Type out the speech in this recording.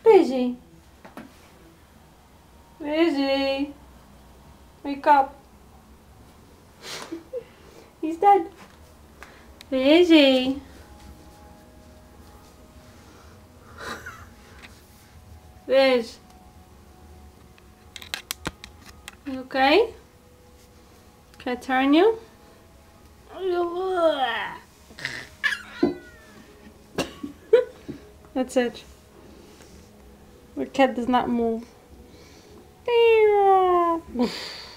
Reggie. Reggie. Wake up. He's dead. Reggie. Reg. You okay? Can I turn you? That's it. The cat does not move.